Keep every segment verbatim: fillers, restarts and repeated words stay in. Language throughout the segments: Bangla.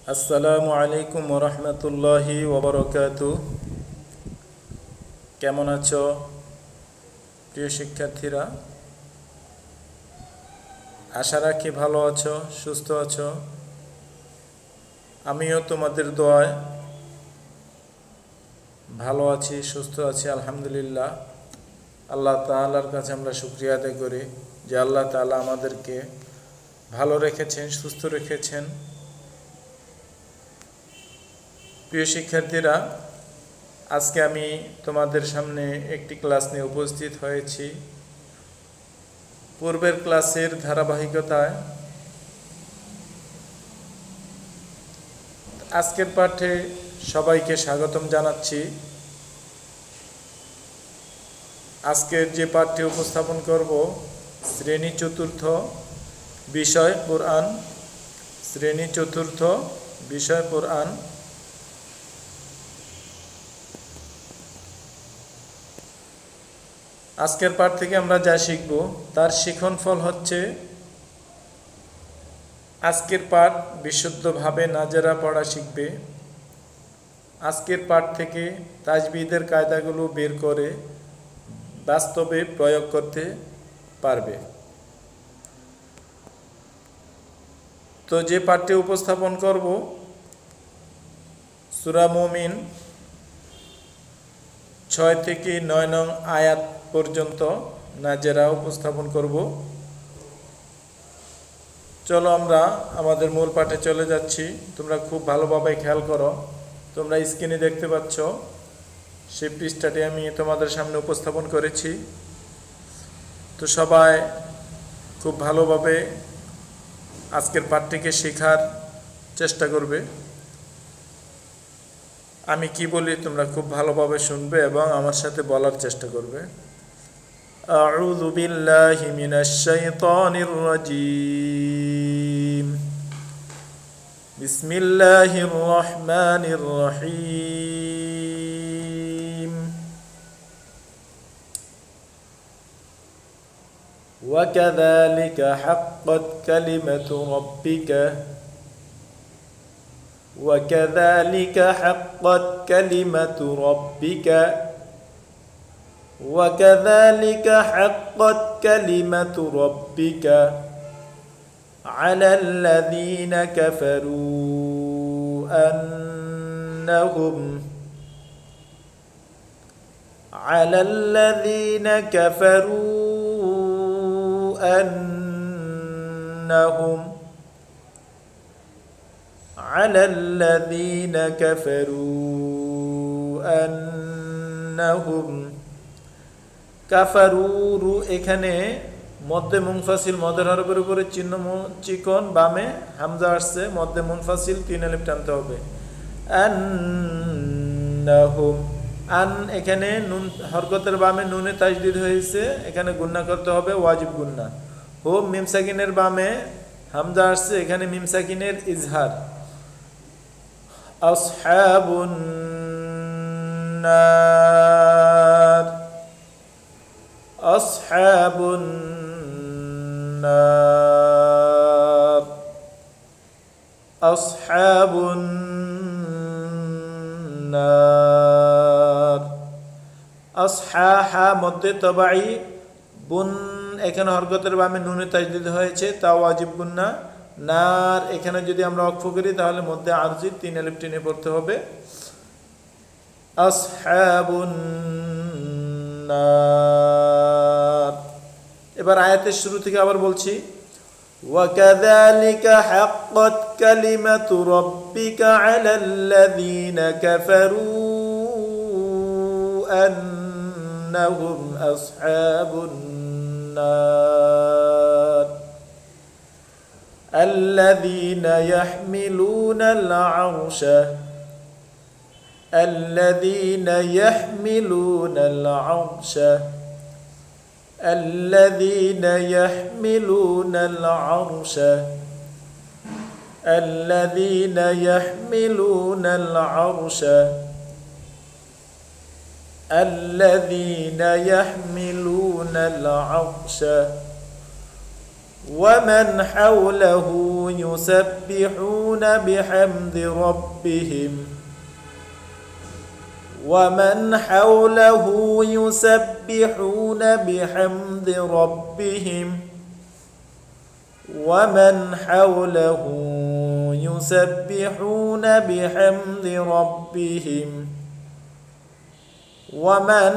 আসসালামু আলাইকুম ওয়া রাহমাতুল্লাহি ওয়া বারাকাতুহু। কেমন আছো প্রিয় শিক্ষার্থীরা? আশা রাখি ভালো আছো, সুস্থ আছো। আমিও তোমাদের দোয়ায় ভালো আছি, সুস্থ আছি, আলহামদুলিল্লাহ। আল্লাহ তাআলার কাছে আমরা শুকরিয়া আদায় করি যে আল্লাহ তাআলা আমাদেরকে ভালো রেখেছেন, সুস্থ রেখেছেন। প্রিয় শিক্ষার্থীরা, আজকে আমি তোমাদের সামনে একটি ক্লাস নিয়ে উপস্থিত হয়েছি। পূর্বের ক্লাসের ধারাবাহিকতায় আজকের পাঠে সবাইকে স্বাগতম জানাচ্ছি। আজকের যে পাঠটি উপস্থাপন করব শ্রেণী চতুর্থ, বিষয় কোরআন। শ্রেণী চতুর্থ, বিষয় কোরআন। আজকের পাঠ থেকে আমরা যা শিখব তার শিক্ষণফল হচ্ছে আজকের পাঠ বিশুদ্ধভাবে নাজেরা পড়া শিখবে। আজকের পাঠ থেকে তাজবিদের কায়দাগুলো বের করে বাস্তবে প্রয়োগ করতে পারবে। তো যে পাঠটি উপস্থাপন করব সূরা মুমিন ছয় থেকে নয় নং আয়াত পর্যন্ত নাজেরা উপস্থাপন করব। চলো আমরা আমাদের মূল পাঠে চলে যাচ্ছি। তোমরা খুব ভালোভাবে খেয়াল করো। তোমরা স্ক্রিনে দেখতে পাচ্ছ, সেই পৃষ্ঠাটি আমি তোমাদের সামনে উপস্থাপন করেছি। তো সবাই খুব ভালোভাবে আজকের পাঠটিকে শেখার চেষ্টা করবে। আমি কি বলি তোমরা খুব ভালোভাবে শুনবে এবং আমার সাথে বলার চেষ্টা করবে। আউযু বিল্লাহি মিনাশ শাইতানির রাজীম। বিসমিল্লাহির রহমানির রহিম। ওয়া কাযালিকা হাক্কাত কালিমাতু রাব্বিকা وكذلك حقت كلمة ربك وكذلك حقت كلمة ربك على الذين كفروا أنهم على الذين كفروا أنهم على الذين كفروا أنهم কাফারু এখানে মধ্যে মুনফাসিল মদের হরফের উপরে চিহ্ন চিকন, বামে হামজা আসছে, মধ্যে মুনফাসিল তিন আলিফ টানতে হবে। আন্নাহুম, আন এখানে নুন হরকতের বামে নুনে তাজদিদ হয়েছে, এখানে গুন্না করতে হবে, ওয়াজিব গুন্না। হুম মিম সাকিনের বামে হামজা আসছে, এখানে মিম সাকিনের ইজহার। আসহাবুন নার, আসহাবুন নার, আসহাবুন নার। আসহাহা মধ্যে তবাই, বুন এখানে হরকতের বামে নুনে তাজদিদ হয়েছে, তা ওয়াজিব গুন্না। নার এখানে যদি আমরা অক্ষ করি তাহলে মধ্যে আরজি তিন আলিফ টেনে পড়তে হবে। আসহাবুন নার। এবার আয়াতের শুরু থেকে আবার বলছি, ওয়াকাযালিকা হাক্কাত কালিমাতু রাব্বিকা আলাল্লাযীনা কাফারু আন্নাহুম আসহাবুন নার الذين يحملون العرش الذين يحملون العرش الذين يحملون العرش الذين يحملون العرش الذين يحملون العرش ومن حوله يسبحون بحمد ربهم ومن حوله يسبحون بحمد ربهم ومن حوله يسبحون بحمد ربهم ومن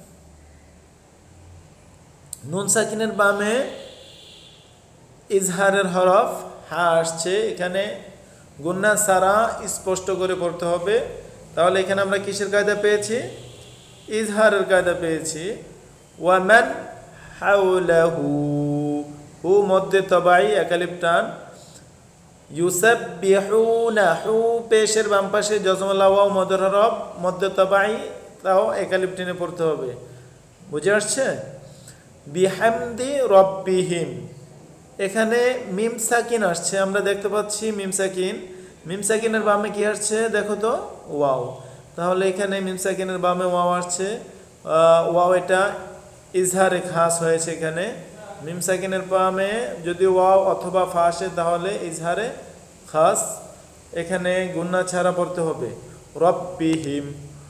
নুন সাকিনের বামে ইজহারের হরফ হা আসছে, এখানে গুন্না সারা স্পষ্ট করে পড়তে হবে। তাহলে এখানে আমরা কিসের কায়দা পেয়েছি? ইজহারের কায়দা পেয়েছি। ওয়ামান হাওলাহু, হু মধ্যে তবাই একালিফ টান, ইউসাব্বিহুনা, হু পেশের বাম পাশে জজমলা ওয়াও মদের হরফ মধ্যে তবাই, তাও একালিফ টেনে পড়তে হবে। বুঝে আসছে? বিহামদি রব্বিহিম, এখানে মিম সাকিন আসছে, আমরা দেখতে পাচ্ছি মিম সাকিন। মিম সাকিনের বামে কি আসছে দেখো তো? ওয়াও। তাহলে এখানে মিম সাকিনের বামে ওয়াও আসছে, ওয়াও এটা ইজহারে খাস হয়েছে। এখানে মিম সাকিনের বামে যদি ওয়াও অথবা ফা আসে তাহলে ইজহারে খাস, এখানে গুন্না ছাড়া পড়তে হবে। রব্বিহিম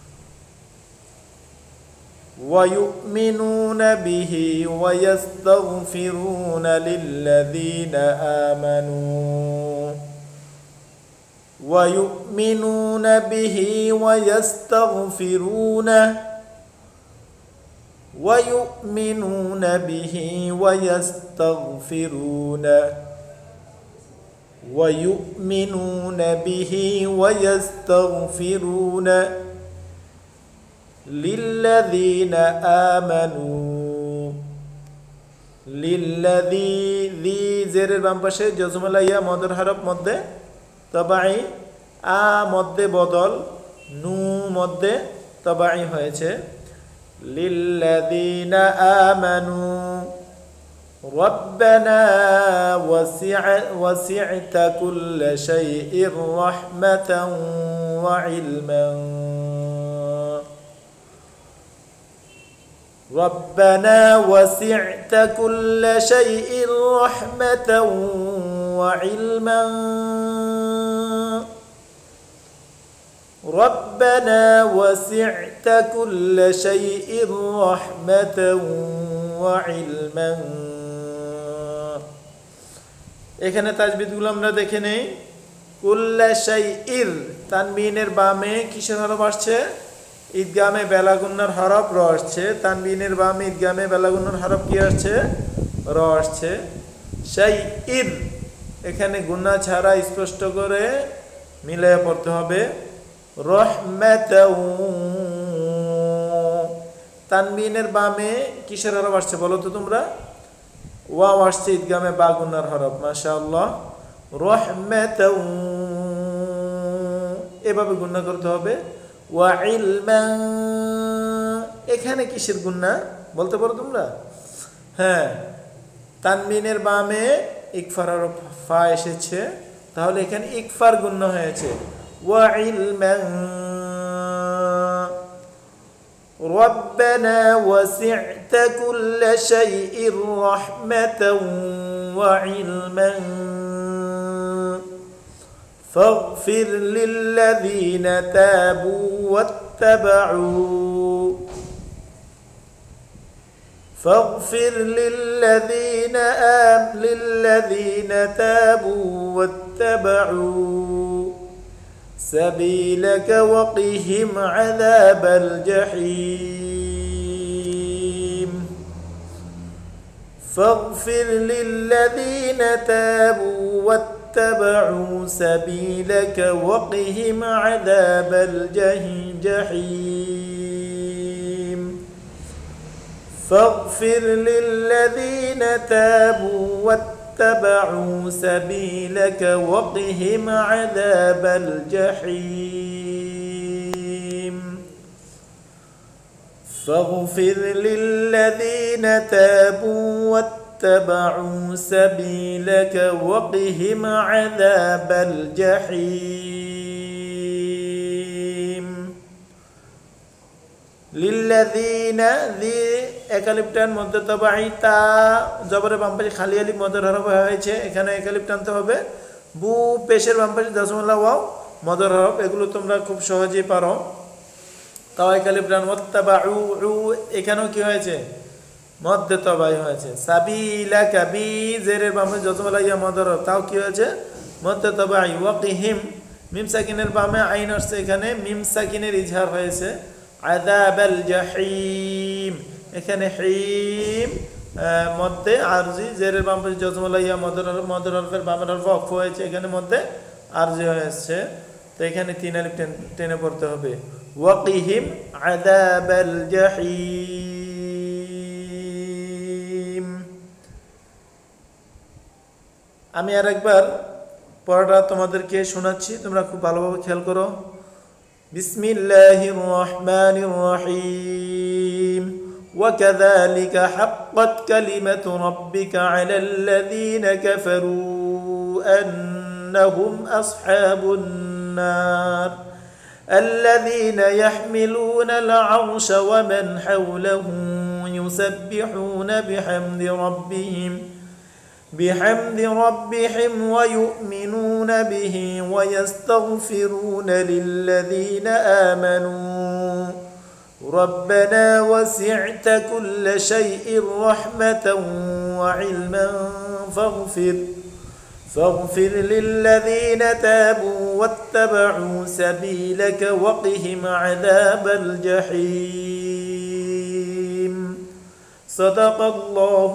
وَيُؤْمِنُونَ بِهِ وَيَسْتَغْفِرُونَ لِلَّذِينَ آمَنُوا وَيُؤْمِنُونَ بِهِ وَيَسْتَغْفِرُونَ وَيُؤْمِنُونَ بِهِ وَيَسْتَغْفِرُونَ وَيُؤْمِنُونَ بِهِ وَيَسْتَغْفِرُونَ লিল্লাযীনা আমানু, লিল্লাযী, লি জেরের বাম পাশে জজমলা ইয়া মদের হরফ মধ্যে তবাই, আ মধ্যে বদল, নু মধ্যে তবাই হয়েছে। লিল্লাযীনা আমানু রব্বানা ওয়াসি'তা কুল্লা শাইইন রাহমাতান ওয়া ইলমান ربنا وسعت كل شيء رحمة وعلما ربنا وسعت كل شيء رحمة وعلما। এখানে তাজবিদগুলো আমরা দেখে নেই। কুল্লা শাইইর, তানবিনের বামে কিসের হরফ আসছে? ঈদগামে বেলাগুন্নার হরফ র আসছে। তানবিনের বামে ঈদগামে বেলাগুন্নার হরফ কি আসছে? র আসছে। শাইইর, এখানে গুন্না ছাড়া স্পষ্ট করে মিলিয়ে পড়তে হবে। রহমাতাও, তানবিনের বামে কিসের হরফ আসছে বলো তো তোমরা? ওয়াও আসছে ঈদগামে বা গুন্নার হরফ। মাশাআল্লাহ। রহমাতাও, এভাবে গুন্না করতে হবে। ওয়া ইলমান, এখানে কিসের গুন্না বলতে পারো তোমরা? হ্যাঁ, তানবিনের বামে ইকফার হরফ ফা এসেছে, তাহলে এখানে ইকফার গুন্না হয়েছে। ওয়া ইলমান রব্বানা ওয়াসি'তা কুল্লা শাইইন রাহমাতান ওয়া ইলমান فاغفر للذين تابوا واتبعوا فاغفر للذين آم للذين تابوا واتبعوا سبيلك وقهم عذاب الجحيم فاغفر للذين تابوا واتبعوا اتبعوا سبيلك وقهم عذاب الجحيم فاغفر للذين تابوا واتبعوا سبيلك وقهم عذاب الجحيم فاغفر للذين تابوا واتبعوا اتبعوا سبيلك وقهم عذاب الجحيم للذين ذي একালিফ টান মধ্যে তবাই তা জবরে বাম পাশে খালি আলিফ মদের হরফ হয়েছে, এখানে একালিফ টানতে হবে। বু পেশের বাম পাশে দশমলা ওয়াও মদের হরফ, এগুলো তোমরা খুব সহজেই পারো। তাও একালিফ টান ওয়াত্তাবাউ উ, এখানেও কি হয়েছে মধ্যে তবাই হয়েছে। সাবিলা কাবি জেরের বাম পাশে দশমলা ইয়া মদের হরফ, তাও কি হয়েছে মধ্যে তবাই। ওয়াকিহিম মিম সাকিনের বামে আইন আসছে, এখানে মিম সাকিনের ইজহার হয়েছে। আযাবাল জাহিম, এখানে হিম মধ্যে আরজি জেরের বাম পাশে জজমলা ইয়া মদর হরফ, মদর হরফের বামের হরফ ওয়াকফ হয়েছে, এখানে মধ্যে আরজি হয়েছে। তো এখানে তিন আলিফ টেনে পড়তে হবে। ওয়াকিহিম আযাবাল জাহিম। আমি আরেকবার পড়াটা তোমাদেরকে শোনাচ্ছি, তোমরা খুব ভালোভাবে খেয়াল করো। বিসমিল্লাহির রহমানির রহিম। وكذلك حقت كلمة ربك على الذين كفروا أنهم أصحاب النار الذين يحملون العرش ومن حوله يسبحون بحمد ربهم بحمد ربهم ويؤمنون به ويستغفرون للذين آمنوا ربنا وسعت كل شيء رحمة وعلما فاغفر فاغفر للذين تابوا واتبعوا سبيلك وقهم عذاب الجحيم صدق الله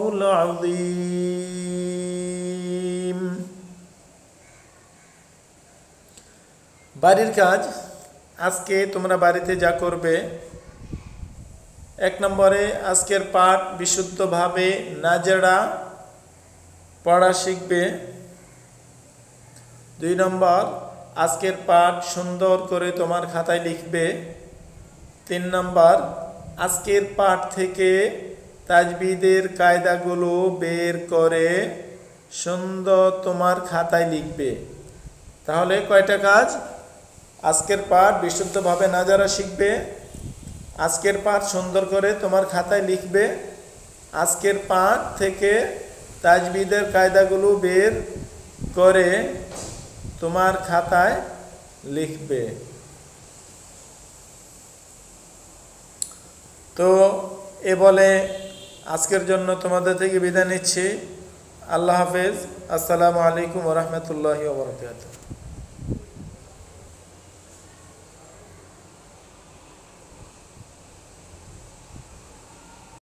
العظيم। বাড়ির কাজ আজকে তোমরা বাড়িতে যা করবে, এক নম্বরে আজকের পাঠ বিশুদ্ধভাবে নাজেড়া পড়া শিখবে। দুই নম্বর আজকের পাঠ সুন্দর করে তোমার খাতায় লিখবে। তিন নম্বর আজকের পাঠ থেকে তাজবিদের কায়দাগুলো বের করে সুন্দর তোমার খাতায় লিখবে। তাহলে কয়টা কাজ? আজকের পাঠ বিশুদ্ধভাবে নাজারা শিখবে, আজকের পাঠ সুন্দর করে তোমার খাতায় লিখবে, আজকের পাঠ থেকে তাজবিদের কায়দাগুলো বের করে তোমার খাতায় লিখবে। তো এ বলে আজকের জন্য তোমাদের থেকে বিদায় নিচ্ছি। আল্লাহ হাফেজ। আসসালামু আলাইকুম ওয়া রাহমাতুল্লাহি ওয়া বারাকাতুহু।